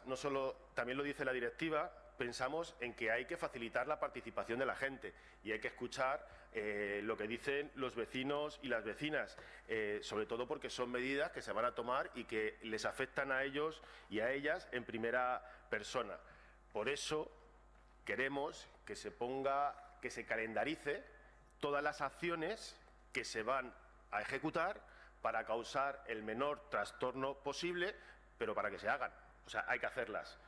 no solo, también lo dice la directiva, pensamos en que hay que facilitar la participación de la gente y hay que escuchar lo que dicen los vecinos y las vecinas, sobre todo porque son medidas que se van a tomar y que les afectan a ellos y a ellas en primera persona. Por eso queremos que se calendarice todas las acciones que se van a ejecutar para causar el menor trastorno posible, pero para que se hagan. O sea, hay que hacerlas.